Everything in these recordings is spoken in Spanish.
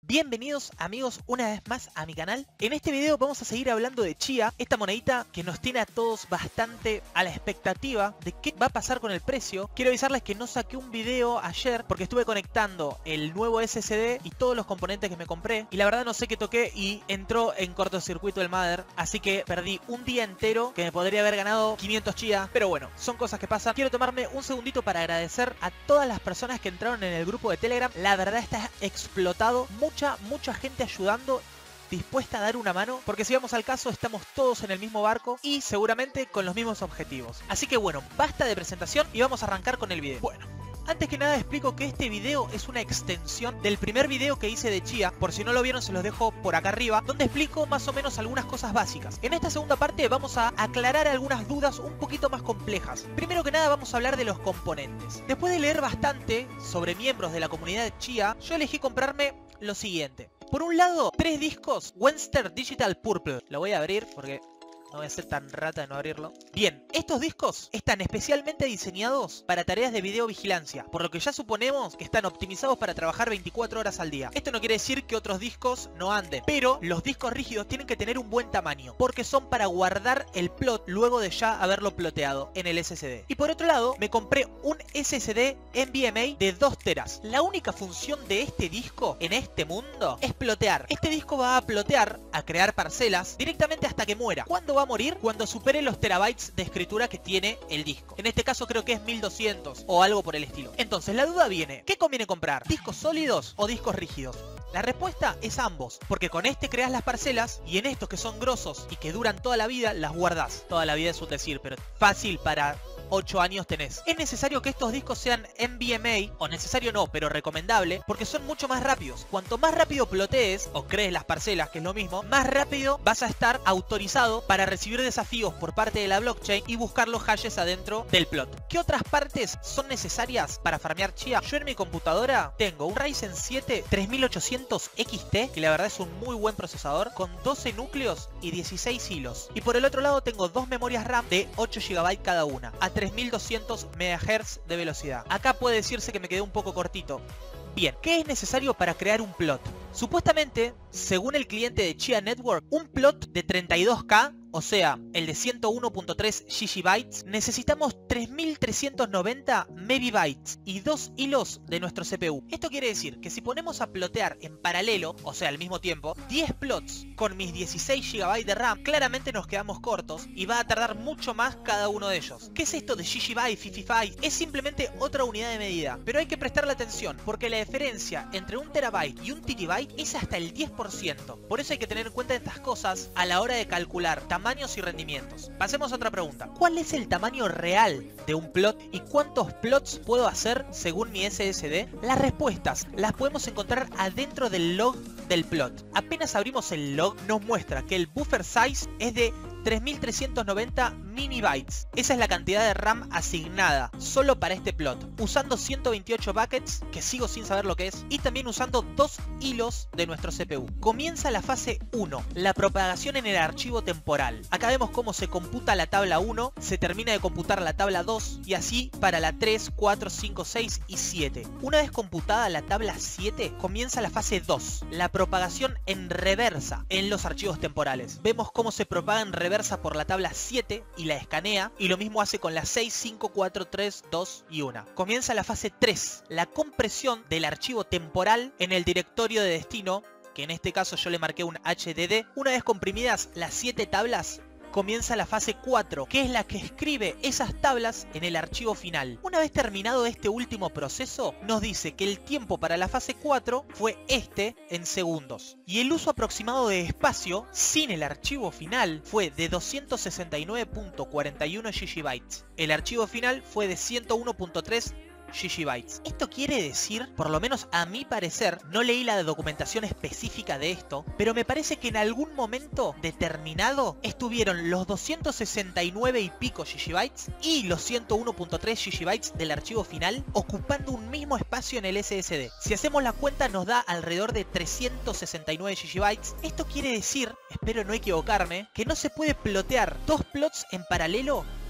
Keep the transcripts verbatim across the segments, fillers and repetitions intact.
Bienvenidos amigos una vez más a mi canal. En este video vamos a seguir hablando de Chia, esta monedita que nos tiene a todos bastante a la expectativa de qué va a pasar con el precio. Quiero avisarles que no saqué un video ayer porque estuve conectando el nuevo S S D y todos los componentes que me compré, y la verdad no sé qué toqué y entró en cortocircuito el Mother, así que perdí un día entero que me podría haber ganado quinientos Chia, pero bueno, son cosas que pasan. Quiero tomarme un segundito para agradecer a todas las personas que entraron en el grupo de Telegram. La verdad está explotado, mucha mucha gente ayudando, dispuesta a dar una mano, porque si vamos al caso estamos todos en el mismo barco y seguramente con los mismos objetivos. Así que bueno, basta de presentación y vamos a arrancar con el video. Bueno, antes que nada explico que este video es una extensión del primer video que hice de Chia. Por si no lo vieron se los dejo por acá arriba, donde explico más o menos algunas cosas básicas. En esta segunda parte vamos a aclarar algunas dudas un poquito más complejas. Primero que nada vamos a hablar de los componentes. Después de leer bastante sobre miembros de la comunidad de Chia, yo elegí comprarme lo siguiente. Por un lado, tres discos Western Digital Purple. Lo voy a abrir porque no voy a ser tan rata de no abrirlo. Bien, estos discos están especialmente diseñados para tareas de videovigilancia, por lo que ya suponemos que están optimizados para trabajar veinticuatro horas al día. Esto no quiere decir que otros discos no anden, pero los discos rígidos tienen que tener un buen tamaño, porque son para guardar el plot luego de ya haberlo ploteado en el S S D. Y por otro lado, me compré un S S D N V M E de dos teras. La única función de este disco en este mundo es plotear. Este disco va a plotear, a crear parcelas, directamente hasta que muera. ¿Cuándo va a morir? Cuando supere los terabytes de escritura que tiene el disco. En este caso creo que es mil doscientos o algo por el estilo. Entonces la duda viene, ¿qué conviene comprar? ¿Discos sólidos o discos rígidos? La respuesta es ambos, porque con este creas las parcelas y en estos que son grosos y que duran toda la vida las guardás. Toda la vida es un decir, pero fácil, para ocho años tenés. Es necesario que estos discos sean N V M E, o necesario no, pero recomendable, porque son mucho más rápidos. Cuanto más rápido plotees o crees las parcelas, que es lo mismo, más rápido vas a estar autorizado para recibir desafíos por parte de la blockchain y buscar los hashes adentro del plot. ¿Qué otras partes son necesarias para farmear Chia? Yo en mi computadora tengo un Ryzen siete tres mil ochocientos X T, que la verdad es un muy buen procesador, con doce núcleos y dieciséis hilos. Y por el otro lado tengo dos memorias RAM de ocho gigabytes cada una, a tres mil doscientos megahertz de velocidad. Acá puede decirse que me quedé un poco cortito. Bien, ¿qué es necesario para crear un plot? Supuestamente, según el cliente de Chia Network, un plot de treinta y dos K, o sea, el de ciento uno punto tres gigabytes, necesitamos tres mil trescientos noventa megabytes y dos hilos de nuestro C P U. Esto quiere decir que si ponemos a plotear en paralelo, o sea al mismo tiempo, diez plots con mis dieciséis gigabytes de RAM, claramente nos quedamos cortos y va a tardar mucho más cada uno de ellos. ¿Qué es esto de gigabyte, cincuenta y cinco? Es simplemente otra unidad de medida, pero hay que prestarle atención porque la diferencia entre un terabyte y un terabyte es hasta el diez por ciento. Por eso hay que tener en cuenta estas cosas a la hora de calcular tamaños y rendimientos. Pasemos a otra pregunta. ¿Cuál es el tamaño real de un plot y cuántos plots puedo hacer según mi S S D? Las respuestas las podemos encontrar adentro del log del plot. Apenas abrimos el log nos muestra que el buffer size es de tres mil trescientos noventa minibytes. Esa es la cantidad de RAM asignada solo para este plot, usando ciento veintiocho buckets, que sigo sin saber lo que es, y también usando dos hilos de nuestro C P U. Comienza la fase uno, la propagación en el archivo temporal. Acá vemos cómo se computa la tabla uno, se termina de computar la tabla dos y así para la tres, cuatro, cinco, seis y siete. Una vez computada la tabla siete, comienza la fase dos, la propagación en reversa en los archivos temporales. Vemos cómo se propaga en reversa por la tabla siete y la escanea, y lo mismo hace con las seis, cinco, cuatro, tres, dos y uno. Comienza la fase tres, la compresión del archivo temporal en el directorio de destino, que en este caso yo le marqué un H D D. Una vez comprimidas las siete tablas, comienza la fase cuatro, que es la que escribe esas tablas en el archivo final. Una vez terminado este último proceso, nos dice que el tiempo para la fase cuatro fue este en segundos. Y el uso aproximado de espacio sin el archivo final fue de doscientos sesenta y nueve punto cuarenta y uno gigabytes. El archivo final fue de ciento uno punto tres gigabytes. Esto quiere decir, por lo menos a mi parecer, no leí la documentación específica de esto, pero me parece que en algún momento determinado estuvieron los doscientos sesenta y nueve y pico gigabytes y los ciento uno punto tres gigabytes del archivo final ocupando un mismo espacio en el S S D. Si hacemos la cuenta nos da alrededor de trescientos sesenta y nueve gigabytes. Esto quiere decir, espero no equivocarme, que no se puede plotear dos plots en paralelo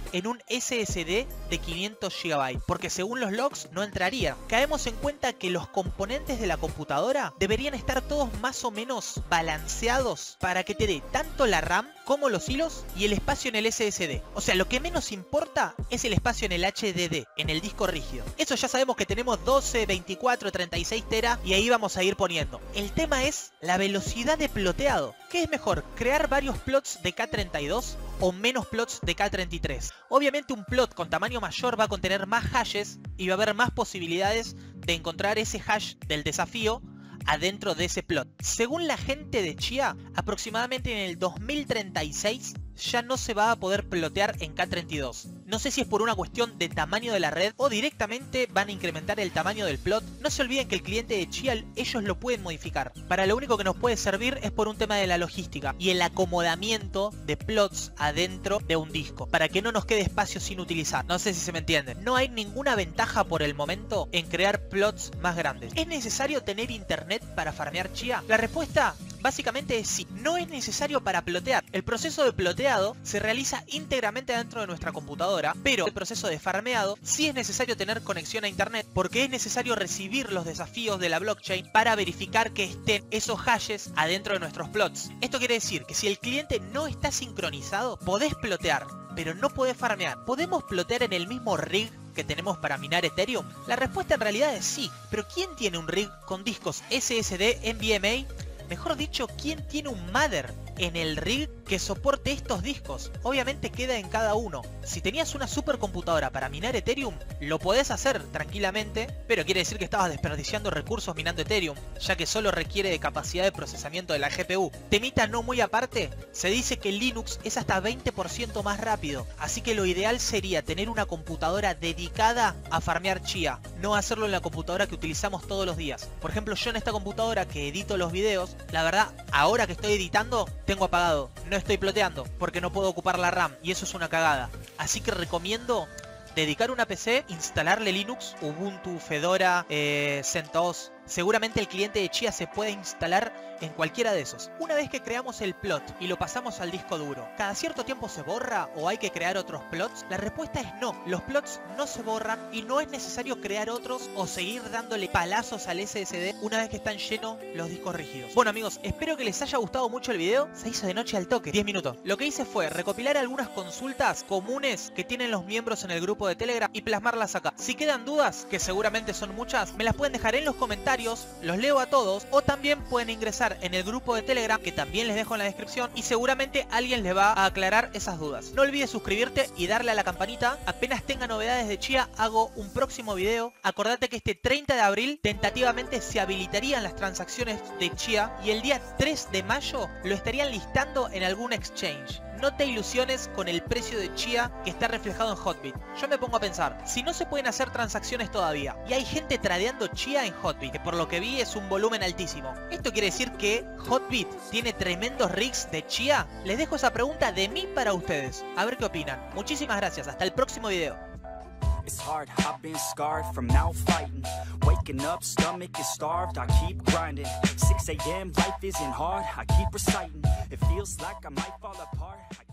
en un S S D de quinientos gigabytes, porque según los logs no entraría. Caemos en cuenta que los componentes de la computadora deberían estar todos más o menos balanceados para que te dé tanto la RAM como los hilos y el espacio en el S S D. O sea, lo que menos importa es el espacio en el H D D, en el disco rígido. Eso ya sabemos que tenemos doce, veinticuatro, treinta y seis tera y ahí vamos a ir poniendo. El tema es la velocidad de ploteado. ¿Qué es mejor, crear varios plots de K treinta y dos o menos plots de K treinta y tres? Obviamente un plot con tamaño mayor va a contener más hashes y va a haber más posibilidades de encontrar ese hash del desafío adentro de ese plot. Según la gente de Chia, aproximadamente en el dos mil treinta y seis ya no se va a poder plotear en K treinta y dos. No sé si es por una cuestión de tamaño de la red o directamente van a incrementar el tamaño del plot. No se olviden que el cliente de Chia ellos lo pueden modificar. Para lo único que nos puede servir es por un tema de la logística y el acomodamiento de plots adentro de un disco, para que no nos quede espacio sin utilizar. No sé si se me entiende. No hay ninguna ventaja por el momento en crear plots más grandes. ¿Es necesario tener internet para farmear Chia? La respuesta básicamente es sí. No es necesario para plotear. El proceso de ploteado se realiza íntegramente dentro de nuestra computadora, pero el proceso de farmeado sí es necesario tener conexión a internet, porque es necesario recibir los desafíos de la blockchain para verificar que estén esos hashes adentro de nuestros plots. Esto quiere decir que si el cliente no está sincronizado, podés plotear, pero no podés farmear. ¿Podemos plotear en el mismo rig que tenemos para minar Ethereum? La respuesta en realidad es sí, pero ¿quién tiene un rig con discos S S D en V M A? Mejor dicho, ¿quién tiene un Mother en el rig que soporte estos discos? Obviamente queda en cada uno. Si tenías una supercomputadora para minar Ethereum, lo podés hacer tranquilamente, pero quiere decir que estabas desperdiciando recursos minando Ethereum, ya que solo requiere de capacidad de procesamiento de la G P U. Temita no muy aparte, se dice que Linux es hasta veinte por ciento más rápido, así que lo ideal sería tener una computadora dedicada a farmear Chia, no hacerlo en la computadora que utilizamos todos los días. Por ejemplo, yo en esta computadora que edito los videos, la verdad, ahora que estoy editando, tengo apagado, no estoy ploteando porque no puedo ocupar la RAM y eso es una cagada. Así que recomiendo dedicar una P C, instalarle Linux, Ubuntu, Fedora, eh, CentOS. Seguramente el cliente de Chia se puede instalar en cualquiera de esos. Una vez que creamos el plot y lo pasamos al disco duro, ¿cada cierto tiempo se borra o hay que crear otros plots? La respuesta es no. Los plots no se borran y no es necesario crear otros o seguir dándole palazos al S S D una vez que están llenos los discos rígidos. Bueno amigos, espero que les haya gustado mucho el video. Se hizo de noche al toque, diez minutos. Lo que hice fue recopilar algunas consultas comunes que tienen los miembros en el grupo de Telegram y plasmarlas acá. Si quedan dudas, que seguramente son muchas, me las pueden dejar en los comentarios. Los leo a todos, o también pueden ingresar en el grupo de Telegram, que también les dejo en la descripción, y seguramente alguien les va a aclarar esas dudas. No olvides suscribirte y darle a la campanita. Apenas tenga novedades de Chia, hago un próximo video. Acordate que este treinta de abril tentativamente se habilitarían las transacciones de Chia y el día tres de mayo lo estarían listando en algún exchange. No te ilusiones con el precio de Chia que está reflejado en Hotbit. Yo me pongo a pensar, si no se pueden hacer transacciones todavía y hay gente tradeando Chia en Hotbit, que por lo que vi es un volumen altísimo, ¿esto quiere decir que Hotbit tiene tremendos rigs de Chia? Les dejo esa pregunta de mí para ustedes. A ver qué opinan. Muchísimas gracias. Hasta el próximo video. It's hard, I've been scarred from now fighting. Waking up, stomach is starved, I keep grinding. six A M, life isn't hard, I keep reciting. It feels like I might fall apart.